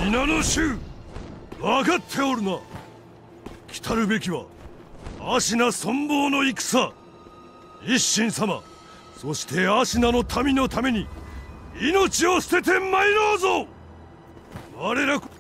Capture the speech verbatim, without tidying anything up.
皆の衆、分かっておるな。来たるべきは芦名存亡の戦。一心様、そして芦名の民のために命を捨てて参ろうぞ。我ら